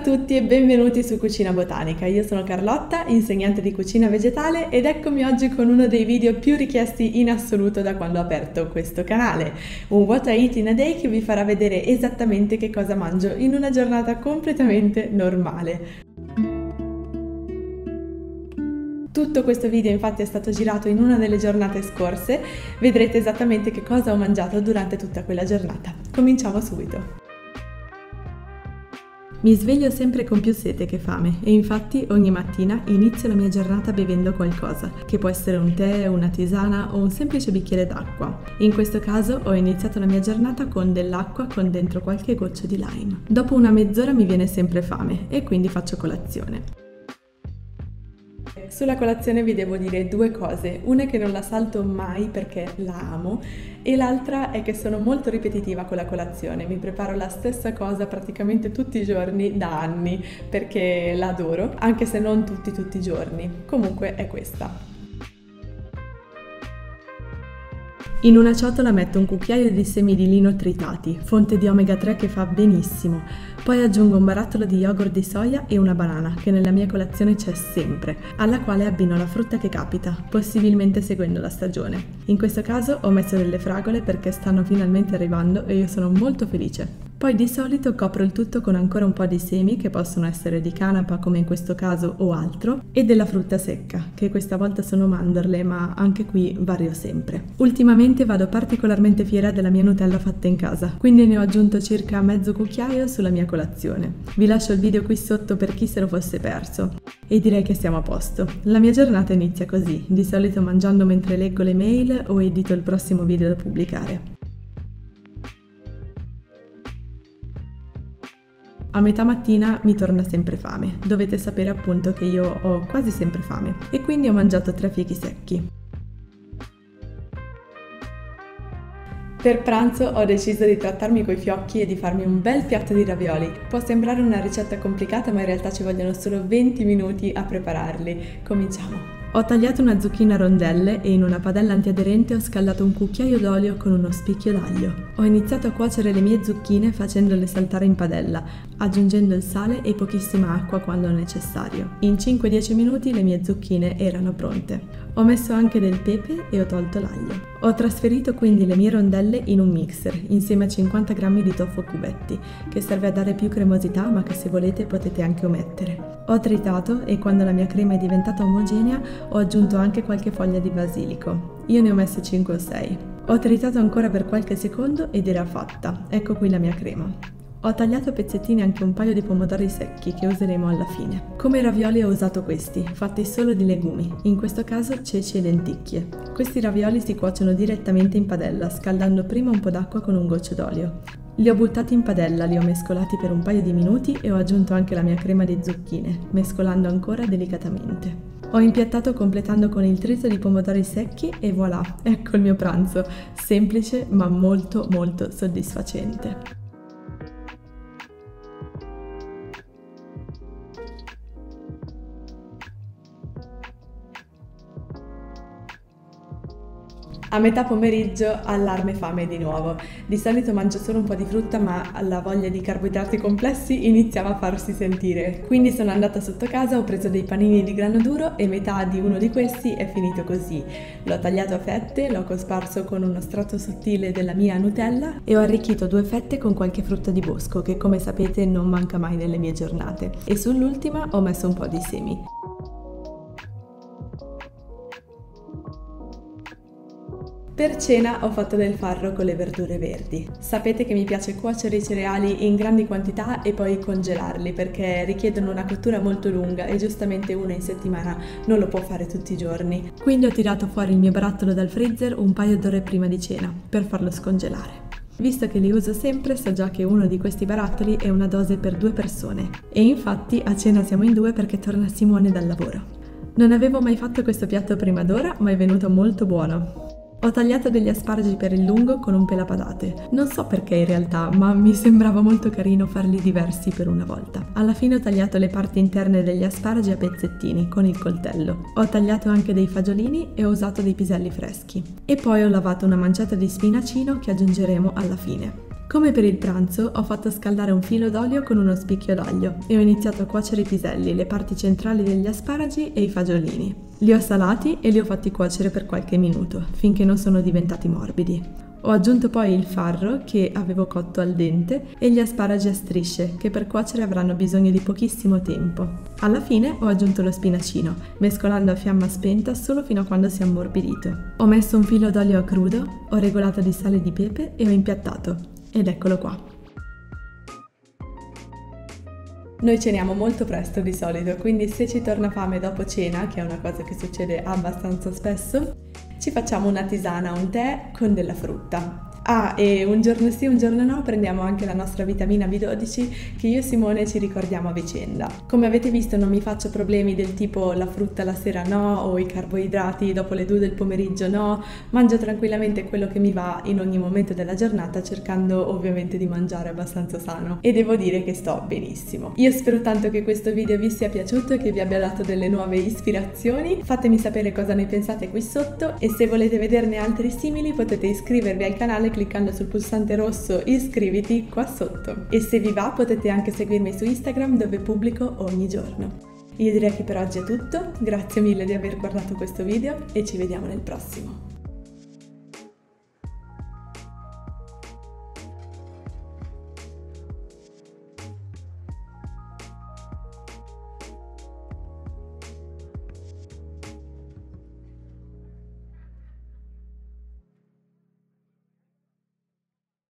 tutti e benvenuti su Cucina Botanica. Io sono Carlotta, insegnante di cucina vegetale ed eccomi oggi con uno dei video più richiesti in assoluto da quando ho aperto questo canale. Un What I Eat in a Day che vi farà vedere esattamente che cosa mangio in una giornata completamente normale. Tutto questo video infatti è stato girato in una delle giornate scorse, vedrete esattamente che cosa ho mangiato durante tutta quella giornata. Cominciamo subito! Mi sveglio sempre con più sete che fame e infatti ogni mattina inizio la mia giornata bevendo qualcosa, che può essere un tè, una tisana o un semplice bicchiere d'acqua. In questo caso ho iniziato la mia giornata con dell'acqua con dentro qualche goccio di lime. Dopo una mezz'ora mi viene sempre fame e quindi faccio colazione. Sulla colazione vi devo dire due cose, una è che non la salto mai perché la amo e l'altra è che sono molto ripetitiva con la colazione, mi preparo la stessa cosa praticamente tutti i giorni da anni perché la adoro, anche se non tutti i giorni, comunque è questa. In una ciotola metto un cucchiaio di semi di lino tritati, fonte di omega 3 che fa benissimo. Poi aggiungo un barattolo di yogurt di soia e una banana, che nella mia colazione c'è sempre, alla quale abbino la frutta che capita, possibilmente seguendo la stagione. In questo caso ho messo delle fragole perché stanno finalmente arrivando e io sono molto felice. Poi di solito copro il tutto con ancora un po' di semi, che possono essere di canapa come in questo caso o altro, e della frutta secca, che questa volta sono mandorle, ma anche qui vario sempre. Ultimamente vado particolarmente fiera della mia Nutella fatta in casa, quindi ne ho aggiunto circa mezzo cucchiaio sulla mia colazione. Vi lascio il video qui sotto per chi se lo fosse perso. E direi che siamo a posto. La mia giornata inizia così, di solito mangiando mentre leggo le mail o edito il prossimo video da pubblicare. A metà mattina mi torna sempre fame, dovete sapere appunto che io ho quasi sempre fame e quindi ho mangiato 3 fichi secchi. Per pranzo ho deciso di trattarmi coi fiocchi e di farmi un bel piatto di ravioli. Può sembrare una ricetta complicata ma in realtà ci vogliono solo 20 minuti a prepararli. Cominciamo! Ho tagliato una zucchina a rondelle e in una padella antiaderente ho scallato un cucchiaio d'olio con uno spicchio d'aglio. Ho iniziato a cuocere le mie zucchine facendole saltare in padella, aggiungendo il sale e pochissima acqua quando necessario. In 5-10 minuti le mie zucchine erano pronte. Ho messo anche del pepe e ho tolto l'aglio. Ho trasferito quindi le mie rondelle in un mixer insieme a 50 g di tofu a cubetti, che serve a dare più cremosità ma che se volete potete anche omettere. Ho tritato e quando la mia crema è diventata omogenea ho aggiunto anche qualche foglia di basilico. Io ne ho messe 5 o 6. Ho tritato ancora per qualche secondo ed era fatta. Ecco qui la mia crema. Ho tagliato a pezzettini anche un paio di pomodori secchi che useremo alla fine. Come ravioli ho usato questi, fatti solo di legumi, in questo caso ceci e lenticchie. Questi ravioli si cuociono direttamente in padella, scaldando prima un po' d'acqua con un goccio d'olio. Li ho buttati in padella, li ho mescolati per un paio di minuti e ho aggiunto anche la mia crema di zucchine, mescolando ancora delicatamente. Ho impiattato completando con il trito di pomodori secchi e voilà, ecco il mio pranzo, semplice ma molto soddisfacente. A metà pomeriggio allarme fame di nuovo. Di solito mangio solo un po' di frutta ma la voglia di carboidrati complessi iniziava a farsi sentire. Quindi sono andata sotto casa, ho preso dei panini di grano duro e metà di uno di questi è finito così. L'ho tagliato a fette, l'ho cosparso con uno strato sottile della mia Nutella e ho arricchito 2 fette con qualche frutta di bosco che come sapete non manca mai nelle mie giornate. E sull'ultima ho messo un po' di semi. Per cena ho fatto del farro con le verdure verdi. Sapete che mi piace cuocere i cereali in grandi quantità e poi congelarli perché richiedono una cottura molto lunga e giustamente una in settimana non lo può fare tutti i giorni. Quindi ho tirato fuori il mio barattolo dal freezer un paio d'ore prima di cena per farlo scongelare. Visto che li uso sempre, so già che uno di questi barattoli è una dose per 2 persone. E infatti a cena siamo in 2 perché torna Simone dal lavoro. Non avevo mai fatto questo piatto prima d'ora, ma è venuto molto buono. Ho tagliato degli asparagi per il lungo con un pelapatate. Non so perché in realtà, ma mi sembrava molto carino farli diversi per una volta. Alla fine ho tagliato le parti interne degli asparagi a pezzettini con il coltello. Ho tagliato anche dei fagiolini e ho usato dei piselli freschi. E poi ho lavato una manciata di spinacino che aggiungeremo alla fine. Come per il pranzo ho fatto scaldare un filo d'olio con uno spicchio d'aglio e ho iniziato a cuocere i piselli, le parti centrali degli asparagi e i fagiolini. Li ho salati e li ho fatti cuocere per qualche minuto, finché non sono diventati morbidi. Ho aggiunto poi il farro che avevo cotto al dente e gli asparagi a strisce che per cuocere avranno bisogno di pochissimo tempo. Alla fine ho aggiunto lo spinacino, mescolando a fiamma spenta solo fino a quando si è ammorbidito. Ho messo un filo d'olio a crudo, ho regolato di sale e di pepe e ho impiattato. Ed eccolo qua. Noi ceniamo molto presto di solito, quindi se ci torna fame dopo cena, che è una cosa che succede abbastanza spesso, ci facciamo una tisana, un tè con della frutta. Ah, e un giorno sì, un giorno no, prendiamo anche la nostra vitamina B12 che io e Simone ci ricordiamo a vicenda. Come avete visto non mi faccio problemi del tipo la frutta la sera no, o i carboidrati dopo le 2 del pomeriggio no, mangio tranquillamente quello che mi va in ogni momento della giornata, cercando ovviamente di mangiare abbastanza sano. E devo dire che sto benissimo. Io spero tanto che questo video vi sia piaciuto e che vi abbia dato delle nuove ispirazioni. Fatemi sapere cosa ne pensate qui sotto e se volete vederne altri simili potete iscrivervi al canale cliccando sul pulsante rosso iscriviti qua sotto. E se vi va potete anche seguirmi su Instagram dove pubblico ogni giorno. Io direi che per oggi è tutto, grazie mille di aver guardato questo video e ci vediamo nel prossimo.